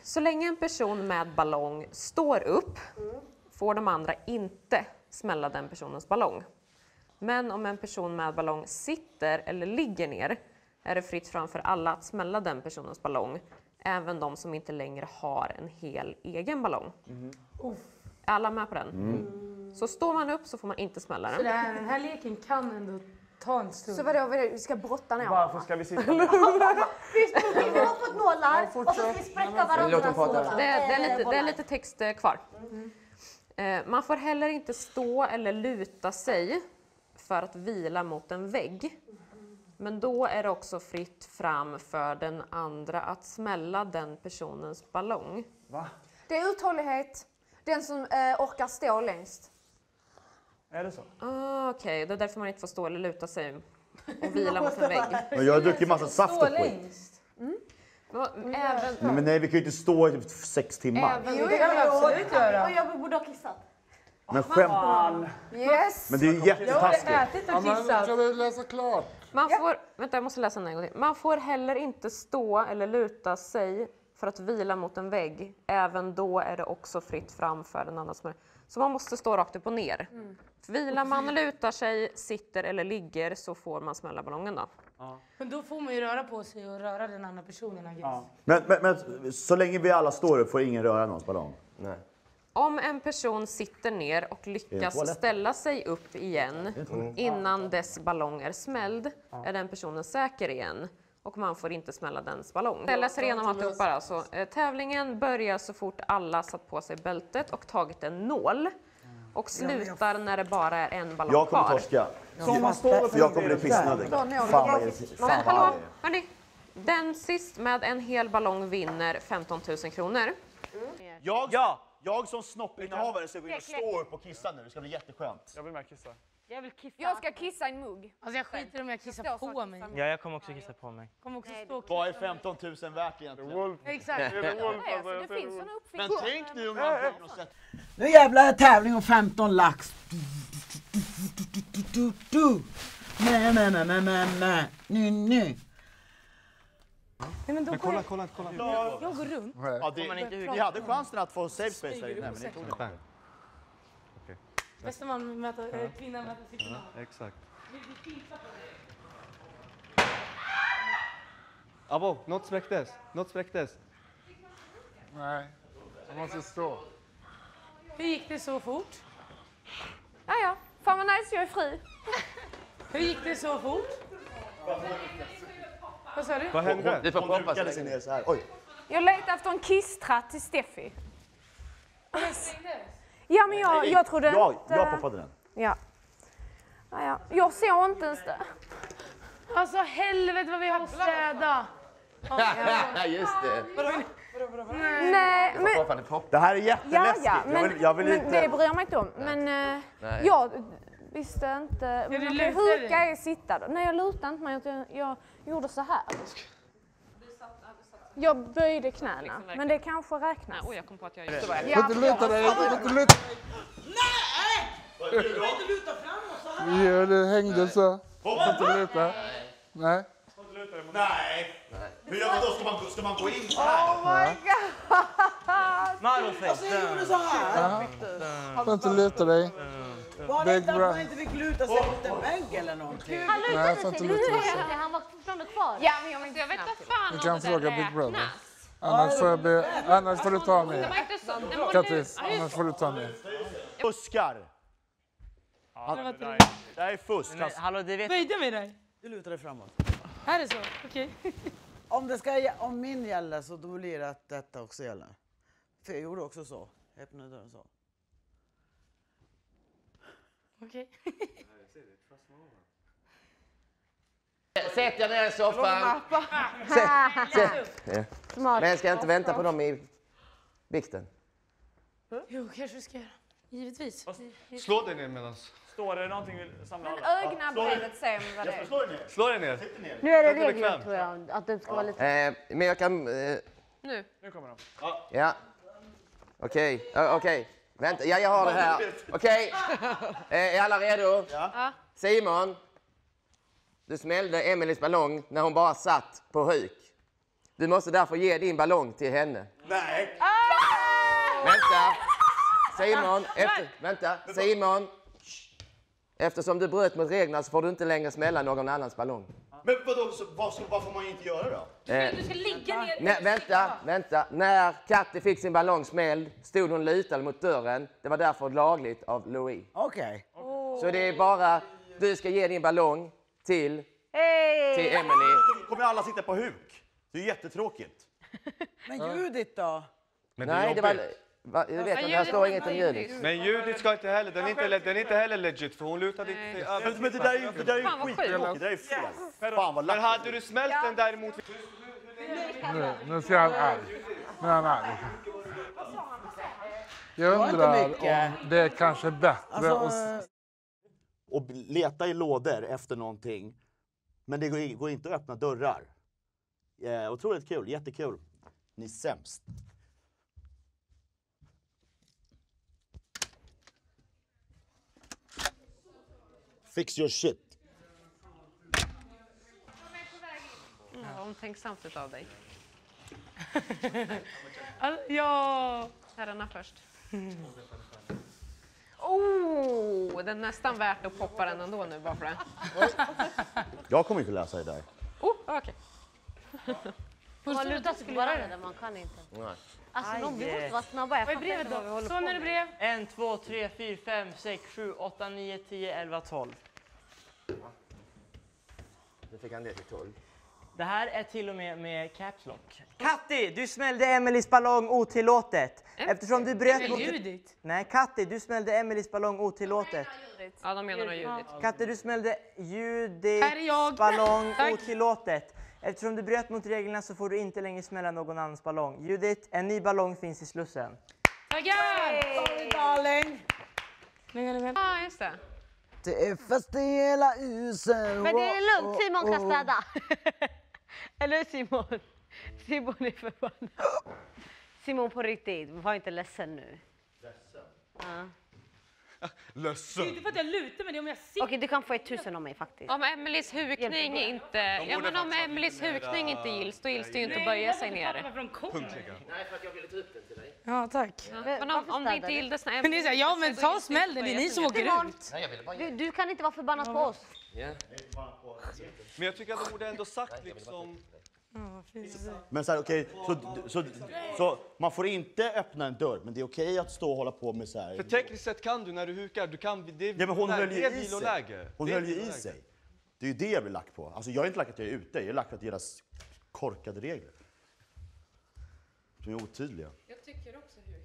Så länge en person med ballong står upp får de andra inte smälla den personens ballong. Men om en person med ballong sitter eller ligger ner är det fritt fram för alla att smälla den personens ballong. Även de som inte längre har en hel egen ballong. Är alla med på den? Så står man upp så får man inte smälla den. Så den här leken kan ändå ta en stund. Så vadå, vi ska brotta ner? Varför ska vi sitta ner? Vi har fått nålar och så ska vi spräcka varandras nålar. Det är lite text kvar. Man får heller inte stå eller luta sig för att vila mot en vägg. Men då är det också fritt fram för den andra att smälla den personens ballong. Va? Det är uthållighet. Den som orkar stå längst. Är det så? Okej, det är därför man inte får stå eller luta sig och vila mot en vägg. Men jag har druckit massa saft och skit. längst. Även, Men nej, vi kan ju inte stå i typ 6 timmar. Jo, det kan vi absolut göra. Och jag borde ha kissat. Men skämt. Yes! Men det är ju Jag har jättetaskigt. ätit och kissat. Kan du läsa klart? man får, vänta, jag måste läsa den en gång till. Man får heller inte stå eller luta sig för att vila mot en vägg. Även då är det också fritt fram för den andra. Så man måste stå rakt upp och ner. Vilar man, lutar sig, sitter eller ligger så får man smälla ballongen då. Men då får man ju röra på sig och röra den andra personen. Ja. Men så länge vi alla står upp får ingen röra någons ballong. Nej. Om en person sitter ner och lyckas ställa sig upp igen innan dess ballong är smälld är den personen säker igen och man får inte smälla dens ballong. Jag läser igenom alltihopa alltså. Tävlingen börjar så fort alla satt på sig bältet och tagit en nål och slutar när det bara är en ballong Jag kommer kvar. torska. Så man står För jag kommer bli pissnödig. Fan vad Men hallå, hörni. Den sist med en hel ballong vinner 15 000 kronor. Jag som snoppinnehavare ska gå in och stå upp och kissa nu. Det ska bli jätteskönt. Jag vill med kissa. Jag vill kissa. Jag ska kissa i en mugg. Alltså jag skiter om jag kissar på mig. Ja, jag kommer också kissa på mig. Kommer också stå och Vad är 15 000 värt egentligen? Exakt. Det finns en Men tänk nu om man på något sätt... Nu jävlar är tävling om 15 lax. Nej. Nu. Nej, men då Men kolla. jag går runt. Ja, ni hade chansen att få safe space här inne, men ni tog det. Bästa man möter kvinnan möter sin kvinna. Exakt. Abo, något spräcktes. Nej, jag måste stå. Hur gick det så fort? Ja. Fan vad nice, jag är fri. Hur gick det så fort? Vad sa du? Vad hände? Du får Hon proppa brukade sig ner så här. Oj. Jag letar efter en kisstratt till Steffi. Ja, men jag trodde inte... Jag poppade den. Ja. Jag såg inte ens det. Alltså helvete vad vi har städat. Just det. Nej, men... Det här är jätteläskigt. men, jag vill men inte... det bryr jag mig inte om. Men jag visste inte... du Man kan lutade huka är sitta då. Nej, jag lutade inte mig. Jag gjorde så här. Jag böjde knäna. Men det kanske räknas. Oj, jag kom på att jag gjorde Du får inte luta dig. Nej! Du får inte luta framåt så här. Ja, det hängde så. Du får inte luta. Nej. Nej. Hur gör man då? Ska man gå in så här? Oh my god! Alltså, jag gjorde så här. Du får inte luta dig. Var det inte att man inte fick luta sig mot en vägg eller någonting? Han Nej, får lutade sig. inte luta sig. Han var fortfarande kvar. Ja, men jag vet inte fan Du om kan det fråga där Big Brother. räknas. Annars får du ta mig. Det var inte så. Kattis, annars får du ta mig. Fuskar. Det här är fusk. Men, hallå, det vet... Böjde med dig. Du lutar dig framåt. Här är så. Okej. Om min gäller så då blir det att detta också gäller. För jag gjorde också så. Jag öppnade dörren så. Okej. Sätt jag ner i soffan. Men jag ska inte vänta på dem i bikten. Jo, kanske ska göra. Givetvis. Slå dig ner medans. Står det någonting vi samlar Men alla? ögna brevet ser vad det är. Slå dig ner. Nu är det Sätt dig regler bekvämt. tror jag. Att det ska vara lite... Men jag kan... Nu. Nu kommer de. Ja. Okej. Vänta, jag har det här. Okej. Är alla redo? Ja. Simon. Du smällde Emelies ballong när hon bara satt på huk. Du måste därför ge din ballong till henne. Nej! Vänta! Simon! Eftersom du bröt mot reglerna så får du inte längre smälla någon annans ballong. Men vadå, vad får man inte göra då? Du ska ligga ner. Vänta. När Katti fick sin ballong smälld stod hon lutad mot dörren. Det var därför lagligt av Louis. Okej. Så det är bara, du ska ge din ballong till Emily. Då kommer alla sitta på huk. Det är jättetråkigt. Men Judith då? Men Nej, det var... Jag vet att här står inget om Judith. Men Judith ska inte heller, den är inte heller legit för hon lutade inte sig över. Men det där är ju skittråkigt, det där är fel. Fan vad Men lack. hade du smält den däremot... Nu ser han arg. Nu är han arg. Jag undrar om det är kanske bättre att... Och leta i lådor efter någonting. Men det går inte att öppna dörrar. Otroligt kul, jättekul. Ni är sämst. Fix your shit. Omtänksamt utav dig. Ja. Herrarna först. Det är nästan värt att poppa den ändå nu bara för det. Jag kommer inte läsa det där. Okej. Man lutar skulle göra det, man kan inte. Alltså vi måste vara snabba. Jag Vad är brevet då? Så när det brev. 1, 2, 3, 4, 5, 6, 7, 8, 9, 10, 11, 12. Nu fick han det till 12. Det här är till och med caps lock. Katti, du smällde Emelies ballong otillåtet. Eftersom du bröt mot... Judith. Nej, Katti, du smällde Emelies ballong otillåtet. Ja, de menar nog Judith. Katti, du smällde Här är Judiths jag. ballong Tack. otillåtet. Eftersom du bröt mot reglerna så får du inte längre smälla någon annans ballong. Judith, en ny ballong finns i slussen. Tackar! Darling! Ja, just det. Det är fest i hela huset. Men det är lugnt, Simon kan städa. Eller Simon? Simon är förbannad. Simon på riktigt, var inte ledsen nu. Ledsen? Det är inte för att jag lutar med det om jag sitter. Okej, du kan få 1000 av mig faktiskt. Om Emelies hukning inte... Ja, men om Emelies hukning inte gills, då gills det ju inte att böja sig ner. Nej, för att jag ville ta upp den till dig. Ja, tack. Men om det inte gills när Men det är så här, ja men ta smällen, det är ni som åker ut. Nej, jag ville bara... Du kan inte vara förbannad på oss. Men jag tycker att de borde ändå sagt liksom... Men så här, okej, så man får inte öppna en dörr, men det är okej att stå och hålla på med så här. För tekniskt sett kan du när du hukar, du kan... Det är, Ja, men hon höll ju det är i sig. viloläge. Hon Det är höll ju i viloläge. sig. Det är ju det jag blir lack på. Alltså jag är inte lack att jag är ute, jag är lack att deras korkade regler. De är otydliga. Jag tycker också hukning.